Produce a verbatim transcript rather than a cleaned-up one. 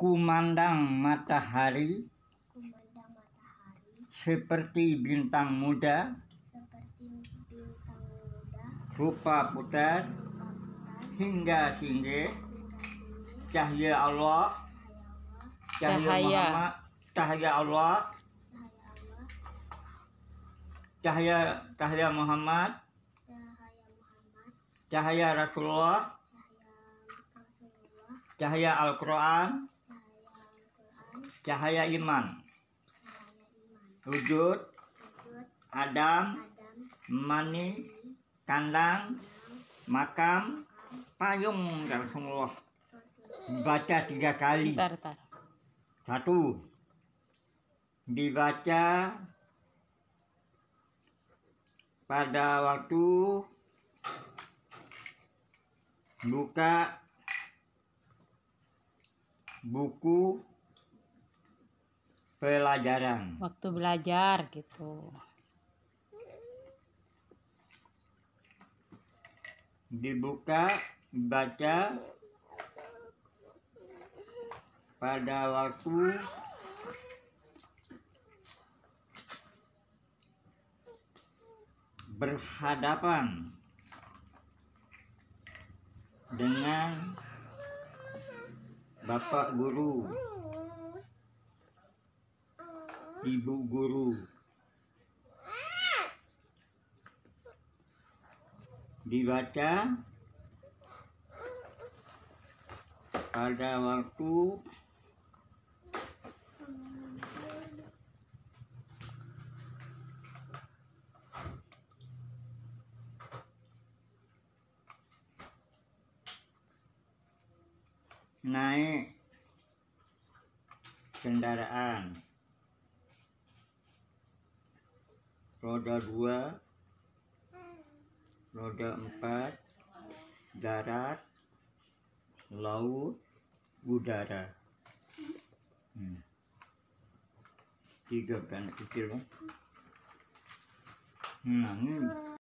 Kumandang matahari Kumandang matahari seperti bintang muda, seperti bintang muda, rupa putar rupa putar hingga singgih, hingga sini, cahaya Allah, cahaya Allah, cahaya Cahaya. Muhammad, cahaya Allah, cahaya Allah, cahaya cahaya Muhammad, cahaya Muhammad, cahaya Rasulullah, cahaya Rasulullah, cahaya Al-Quran, cahaya Al-Quran, cahaya iman, cahaya iman, wujud, wujud, Adam, Adam, mani, ini, kandang, yang, makam, makam, payung Rasulullah. Rasulullah. Baca tiga kali. Bentar, bentar. Satu, dibaca pada waktu buka buku pelajaran. Waktu belajar gitu. Dibuka, baca pada waktu berhadapan dengan bapak guru, ibu guru. Dibaca pada waktu naik kendaraan roda dua, roda empat, darat, laut, udara. Hmm. Tiga anak kecil kan? Hmm, ini